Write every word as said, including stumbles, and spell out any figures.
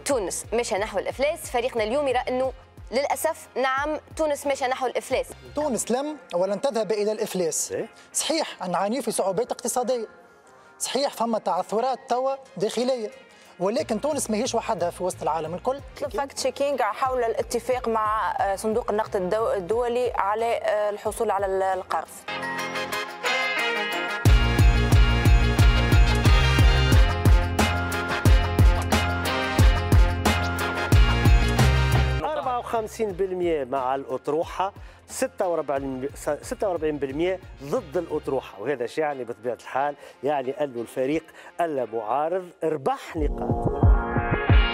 تونس مشى نحو الافلاس، فريقنا اليوم يرى انه للاسف نعم تونس مشى نحو الافلاس. تونس لم ولن تذهب الى الافلاس. صحيح نعاني في صعوبات اقتصاديه، صحيح فما تعثرات توا داخليه، ولكن تونس ماهيش وحدها في وسط العالم الكل. فاكت تشيكينغ حول الاتفاق مع صندوق النقد الدولي على الحصول على القرض. أربعة وخمسين بالمئة مع الأطروحة، ستة وأربعين بالمئة ضد الأطروحة، وهذا شيء يعني بطبيعة الحال يعني أنه الفريق المعارض ربح نقاط.